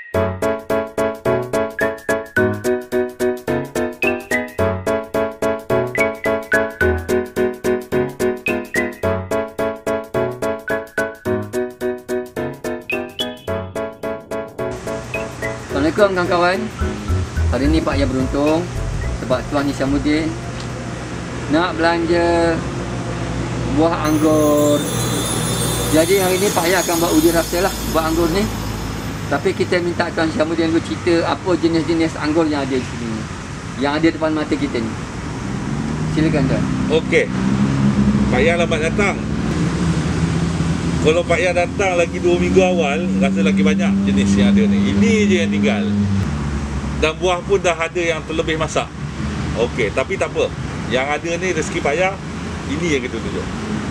Assalamualaikum kawan-kawan. Hari ni Pak Yah beruntung sebab Tuan Hishamuddin nak belanja buah anggur. Jadi hari ni Pak Yah akan buat uji rasa lah buah anggur ni. Tapi kita minta Tuan Hishamuddin dulu cerita apa jenis-jenis anggur yang ada di sini, yang ada depan mata kita ni. Silakan Tuan. Okey, Pak Yah lambat datang. Kalau Pak Yah datang lagi 2 minggu awal, rasa lagi banyak jenis yang ada ni. Ini je yang tinggal. Dan buah pun dah ada yang terlebih masak. Okey, tapi tak apa. Yang ada ni rezeki Pak Yah, ini yang kita tunjuk.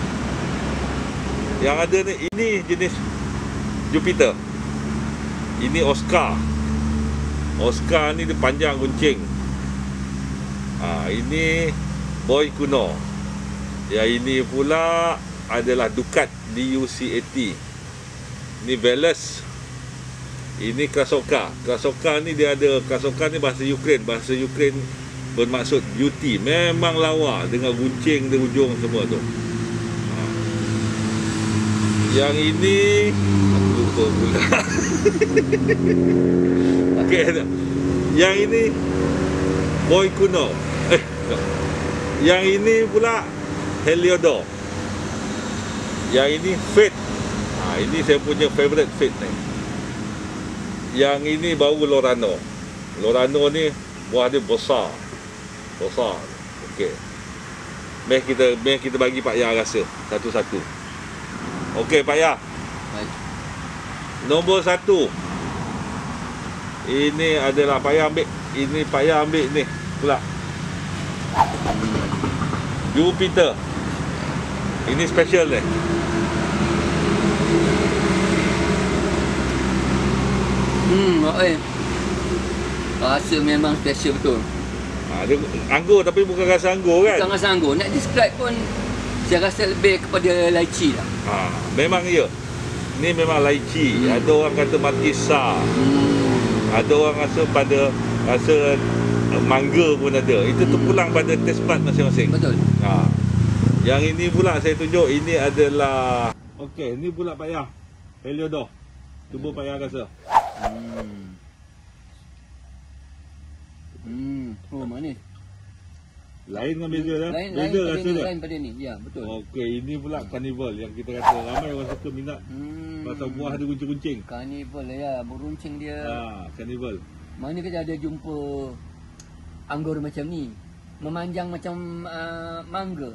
Yang ada ni, ini jenis Jupiter. Ini Oscar. Oscar ni dia panjang guncing. Ini Boy Kuno. Yang ini pula adalah Ducat DUC80. Ini Veles. Ini Krasoka. Krasoka ni dia ada, Krasoka ni bahasa Ukraine. Bahasa Ukraine bermaksud beauty. Memang lawa dengan guncing di ujung semua tu. Yang ini aku lupa pula. Okey. Yang ini Boy Kuno. Yang ini pula Heliodor. Yang ini Fate. Ini saya punya favorite Fate ni. Yang ini baru Lorano. Lorano ni buah dia besar. Besar. Okey. Meh kita bagi Pak Yah rasa satu-satu. Okey Pak Yah. Baik. Nombor 1. Ini adalah Pak Yah ambil. Ini Pak Yah ambil ni pula. Jupiter. Ini special ni. Rasa memang special betul. Dia anggur tapi bukan rasa anggur kan? Bukan rasa anggur. Nak describe pun saya rasa lebih kepada lychee lah. Memang ya. Ni memang lychee. Ada orang kata matisa. Ada orang rasa pada rasa mangga pun ada. Itu terpulang pada taste bud masing-masing. Betul. Yang ini pula saya tunjuk, ini adalah okey, ni pula Pak Yah. Heliodor. Cuba Pak Yah rasa. Oh, manis. Lain dengan beza dah. Beza rasa dia. Lain pada ni. Ya, betul. Okey, ini pula Carnival yang kita kata ramai orang suka minat. Pasal buah ada guncing-guncing. Carnival ya, beruncing dia. Carnival. Mana kita ada jumpa anggur macam ni, memanjang macam mangga.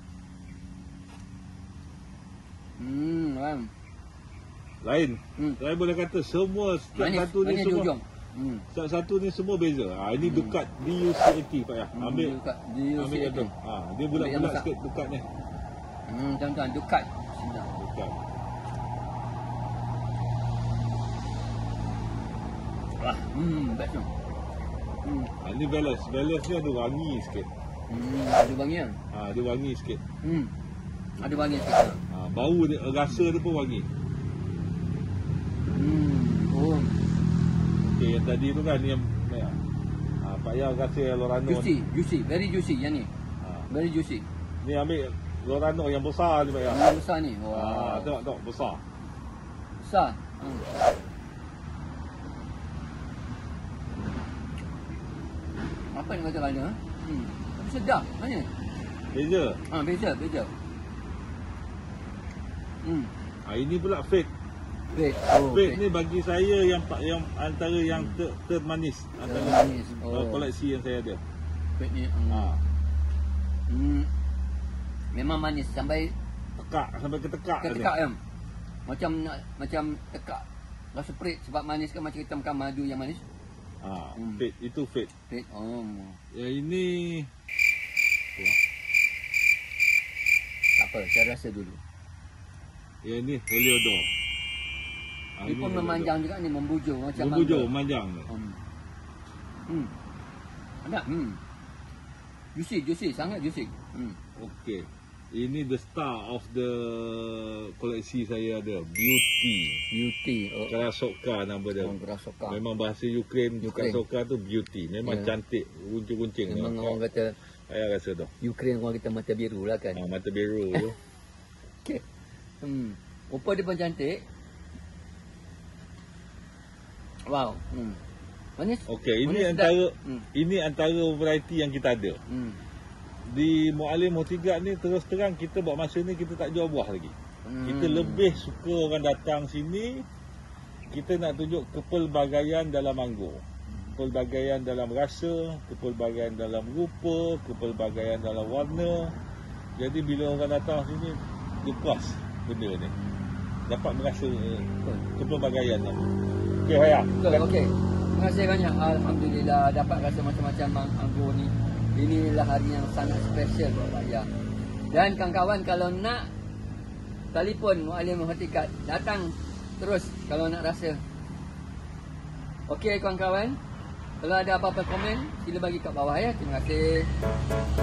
Faham. Lain. Saya boleh kata semua setiap satu ni semua. Setiap satu ni semua beza. Ini Ducat DUC80 Pak Yah. Ambil tu. Dia bulat-bulat sikit Ducat ni. Tuan-tuan, Ducat. Ducat. Best tu. Ini Veles. Veles ni ada wangi sikit. Ada wangi kan? Dia wangi sikit. Ada wangi sikit. Bau dia, rasa dia pun wangi. Okey, yang tadi tu kan yang Pak Yah rasa Lorano. Juicy, very juicy yang ni. Very juicy. Ni ambil Lorano yang besar ni Pak Yah. Yang besar ni. Tengok besar. Besar. Apa yang kata rana? Tapi sedap. Mana? Beza. Beza. Ini pula Fate. Fate ni bagi saya yang antara yang termanis antara koleksi yang saya ada. Fate ni memang manis sampai ketekak kan. Macam tekak. Rasa perit sebab manis kan, macam kita makan madu yang manis. Fate, itu Fate. Yang ini tak apa, saya rasa dulu. Yang ni Heliodor. Dia pun memanjang juga ni, membujur macam memanjang. Ada. Juicy, sangat juicy. Okey. Ini the star of the koleksi saya ada, Beauty. Beauty. Oh, Krasoka nama dia. Krasoka. Memang bahasa Ukraine, Krasoka tu Beauty. Memang Ya. cantik, runcing-runcing. Memang orang kata Saya rasa tu. Ukraine orang kita mata biru lah kan. Mata biru tu. Okey. Rupa dia pun cantik. Wow. Manis. Okey, ini manis antara sedap. ini antara variety yang kita ada. Di Mualim Hortigat ni terus terang kita buat masa ni kita tak jual buah lagi. Kita lebih suka orang datang sini, kita nak tunjuk kepelbagaian dalam anggur. Kepelbagaian dalam rasa, kepelbagaian dalam rupa, kepelbagaian dalam warna. Jadi bila orang datang sini, dia puas benda ni. Dapat merasa kepelbagaian tu. Okey, Faya. Betul, okey. Terima kasih banyak. Alhamdulillah dapat rasa macam-macam anggur ni. Inilah hari yang sangat special buat Raya. Dan kawan-kawan kalau nak telefon Mualim Hortigat, datang terus kalau nak rasa. Okey kawan-kawan. Kalau ada apa-apa komen, sila bagi kat bawah ya. Terima kasih.